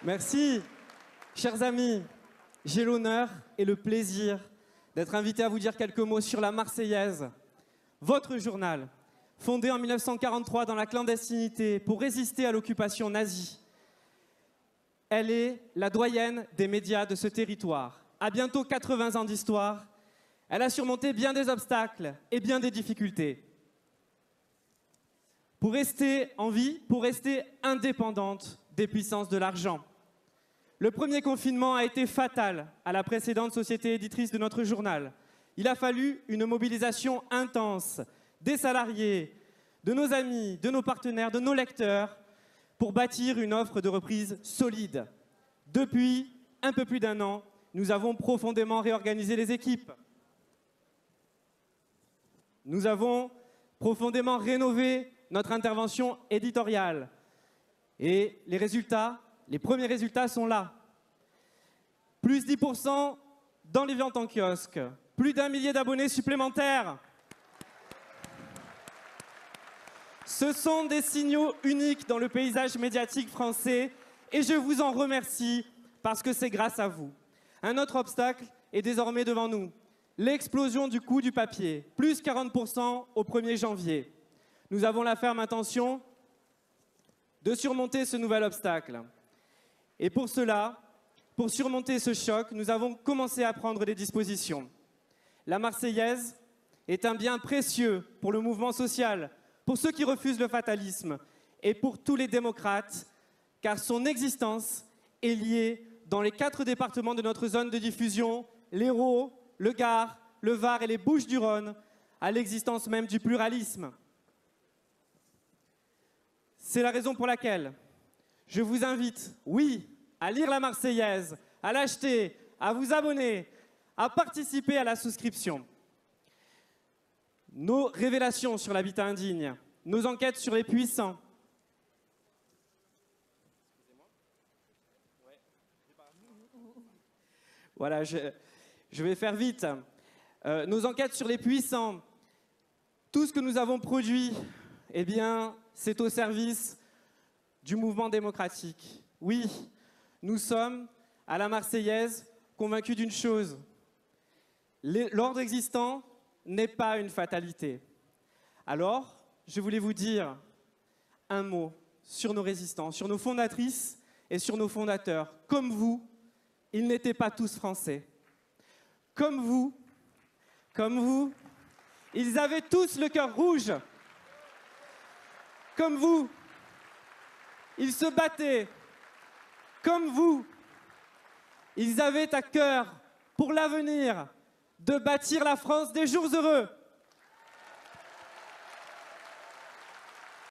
Merci. Chers amis, j'ai l'honneur et le plaisir d'être invité à vous dire quelques mots sur la Marseillaise, votre journal, fondé en 1943 dans la clandestinité pour résister à l'occupation nazie. Elle est la doyenne des médias de ce territoire. À bientôt 80 ans d'histoire, elle a surmonté bien des obstacles et bien des difficultés. Pour rester en vie, pour rester indépendante des puissances de l'argent. Le premier confinement a été fatal à la précédente société éditrice de notre journal. Il a fallu une mobilisation intense des salariés, de nos amis, de nos partenaires, de nos lecteurs, pour bâtir une offre de reprise solide. Depuis un peu plus d'un an, nous avons profondément réorganisé les équipes. Nous avons profondément rénové notre intervention éditoriale. Et les résultats, les premiers résultats sont là. Plus 10% dans les ventes en kiosque. Plus d'1 millier d'abonnés supplémentaires. Ce sont des signaux uniques dans le paysage médiatique français et je vous en remercie parce que c'est grâce à vous. Un autre obstacle est désormais devant nous. L'explosion du coût du papier, plus 40% au 1er janvier. Nous avons la ferme intention de surmonter ce nouvel obstacle. Et pour cela, pour surmonter ce choc, nous avons commencé à prendre des dispositions. La Marseillaise est un bien précieux pour le mouvement social, pour ceux qui refusent le fatalisme et pour tous les démocrates, car son existence est liée dans les 4 départements de notre zone de diffusion, l'Hérault, le Gard, le Var et les Bouches-du-Rhône, à l'existence même du pluralisme. C'est la raison pour laquelle je vous invite, oui, à lire la Marseillaise, à l'acheter, à vous abonner, à participer à la souscription. Nos révélations sur l'habitat indigne, nos enquêtes sur les puissants. Voilà, je vais faire vite. Nos enquêtes sur les puissants, tout ce que nous avons produit, eh bien, c'est au service du mouvement démocratique. Oui, nous sommes, à la Marseillaise, convaincus d'une chose. L'ordre existant n'est pas une fatalité. Alors, je voulais vous dire un mot sur nos résistants, sur nos fondatrices et sur nos fondateurs. Comme vous, ils n'étaient pas tous français. Comme vous, ils avaient tous le cœur rouge. Comme vous, ils se battaient. Comme vous, ils avaient à cœur, pour l'avenir, de bâtir la France des jours heureux.